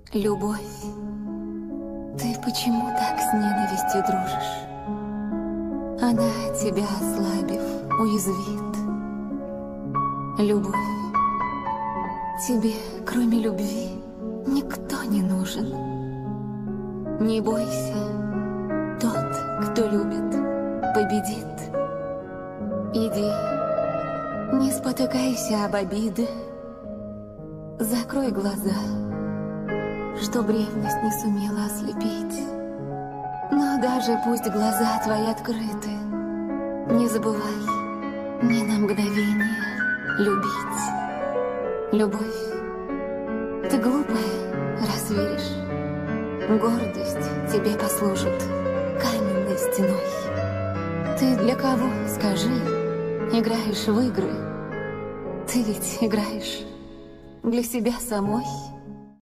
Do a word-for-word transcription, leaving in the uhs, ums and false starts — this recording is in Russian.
Любовь, ты почему так с ненавистью дружишь? Она, тебя ослабив, уязвит. Любовь, тебе, кроме любви, никто не нужен. Не бойся, тот, кто любит, победит. Иди, не спотыкайся об обиды. Закрой глаза, чтоб ревность не сумела ослепить. Но даже пусть глаза твои открыты, не забывай ни на мгновение любить. Любовь, ты глупая, раз веришь. Гордость тебе послужит каменной стеной. Ты для кого, скажи, играешь в игры? Ты ведь играешь для себя самой.